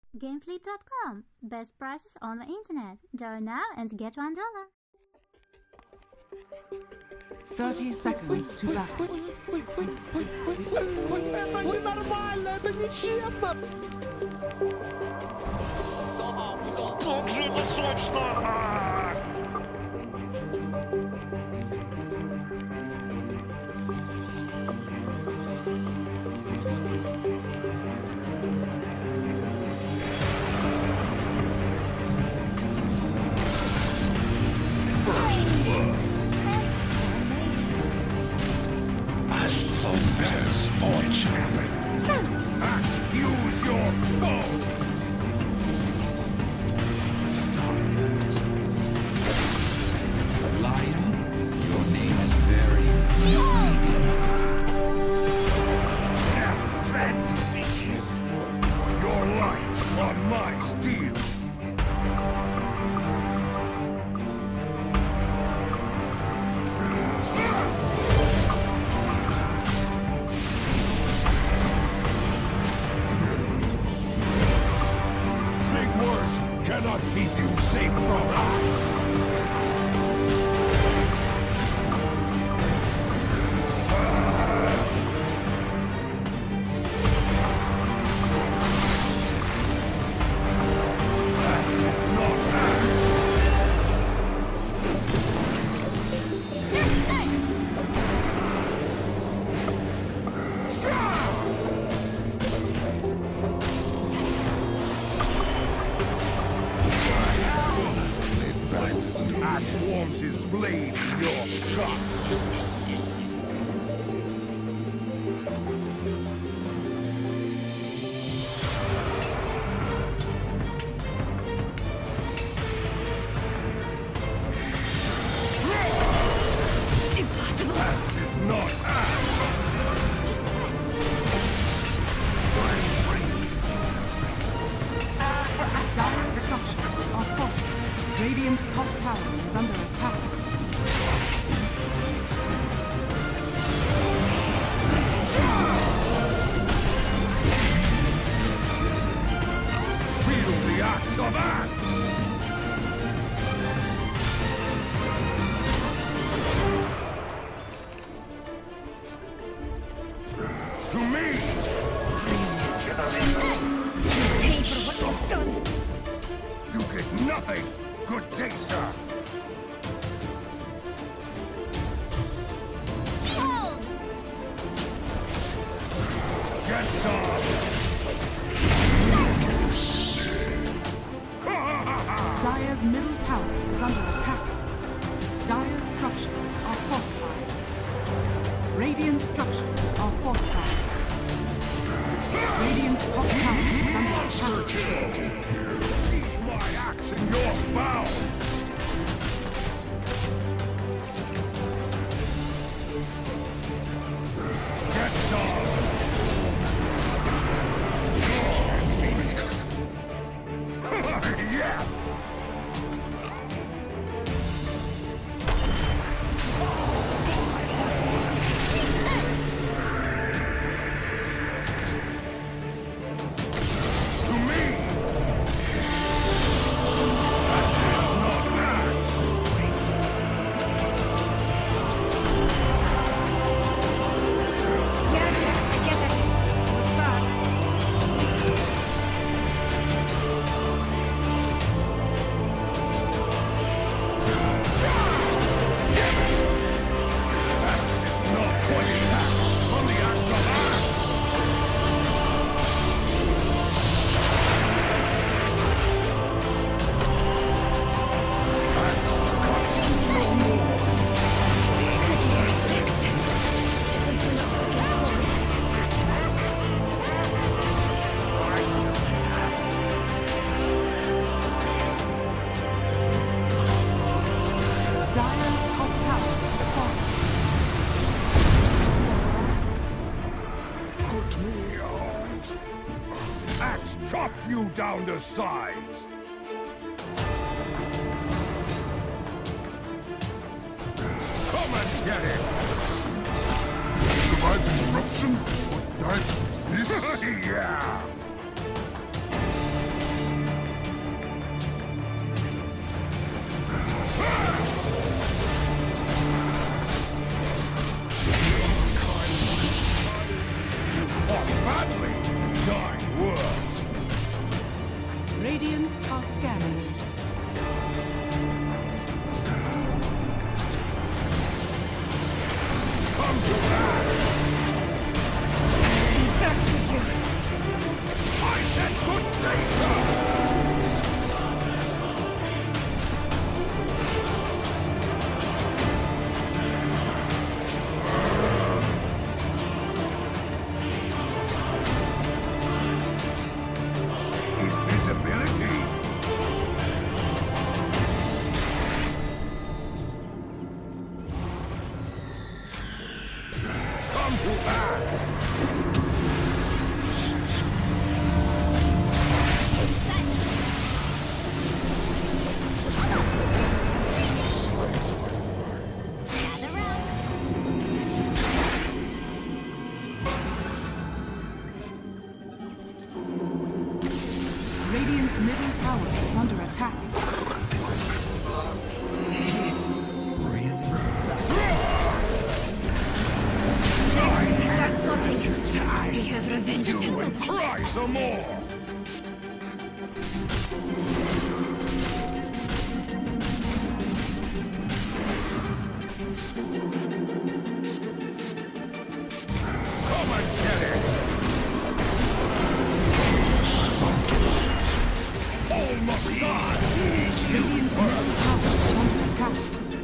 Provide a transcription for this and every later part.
Gameflip.com. Best prices on the internet. Dial now and get $1. 30 seconds to battle. Это ненормально, это нечестно! Как же это сочно! Use your bow! Lion, your name is very misleading. Transfixes! Your life on my steel! Cannot keep you safe from us! Axe warms his blade in your guts. Impossible! That is not axe! Dire structures are fortified. Radiant's top tower is under attack. Wield the axe of axe! To me! Pay for what you've done! You get nothing! Good day, sir! Hold! Get some! Dire's middle tower is under attack. Dire's structures are fortified. Radiant structures are fortified. Radiant's top tower is under attack. Keep my axe in your bow! Get some! Yes! To me! Yeah, Jax, I get it. It was bad. Not quite that! On the axe of axe! Axe cuts you no more! Dire's top tower is falling. Put me out! Axe chops you down to size! Come and get it! Survived the eruption? Or died to this? Yeah! Radiant are scanning. Come to that! I said good day, sir! Invisibility! Come to that! Gather round. Radiant's middle tower is under attack. Start plotting. We have revenge You to will want. cry some more! Come and get it! All must die! Radiant's middle tower is under attack.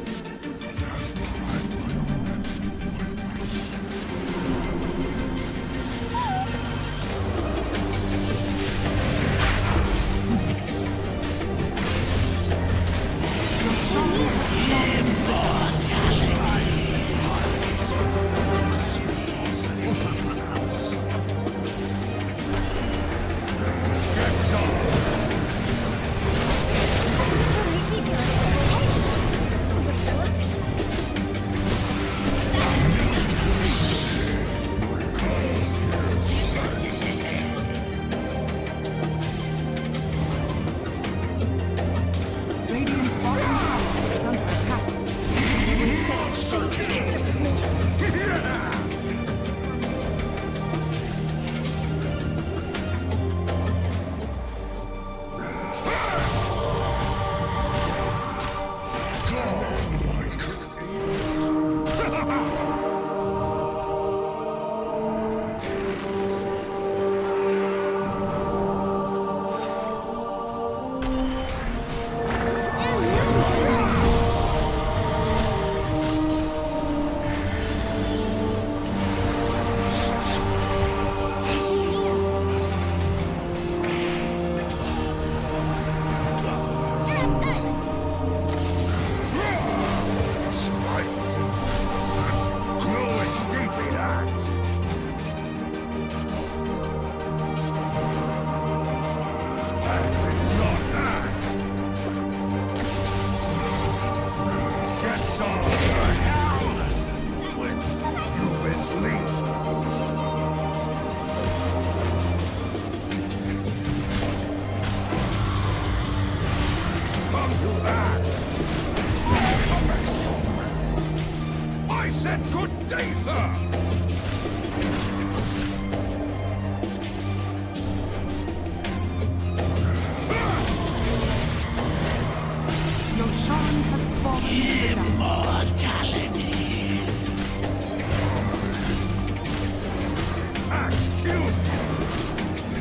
Get some! Radiant's bottom tower is under attack. No escaping that! That is not that! Get some to hell! When you've been fleeced! Come to that! Come back strong! I said good day, sir! Roshan has fallen to the down. Axe killed you!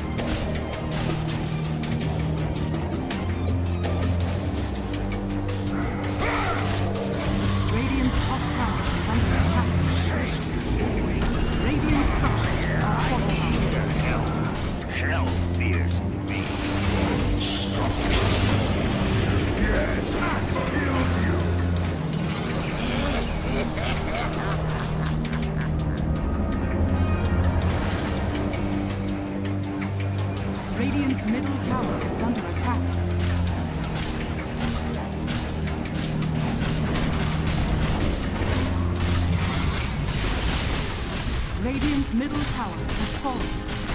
Radiant's top tower is under attack. Radiant structures are fortified. Hell fears me. Yes, axe kills you! Radiant's middle tower is under attack. Radiant's middle tower has fallen.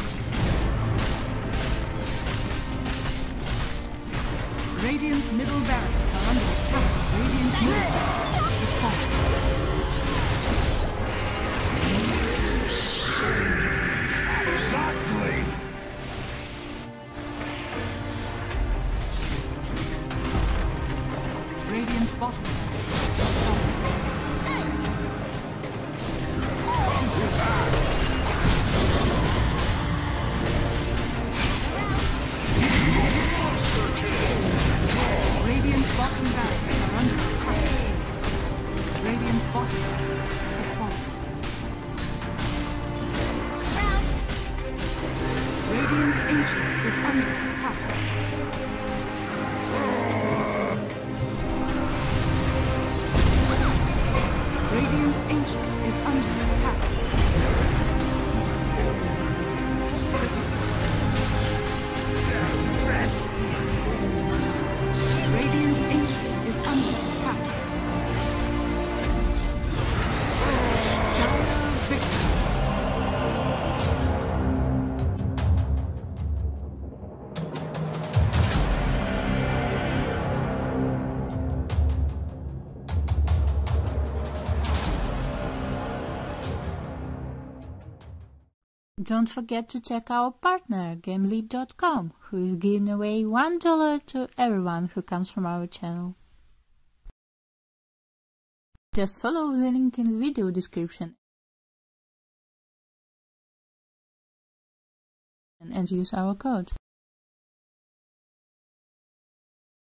Radiant's middle barracks are under attack. Radiant's middle barracks is falling. Exactly! bottom barracks has fallen. Radiant's bottom barracks are under attack. Radiant's bottom barracks has fallen. Radiant's ancient is under attack. Radiant's ancient is under attack. Radiant's ancient is under attack. Dire victory. Don't forget to check our partner, GameLeap.com, who is giving away $1 to everyone who comes from our channel. Just follow the link in the video description and use our code.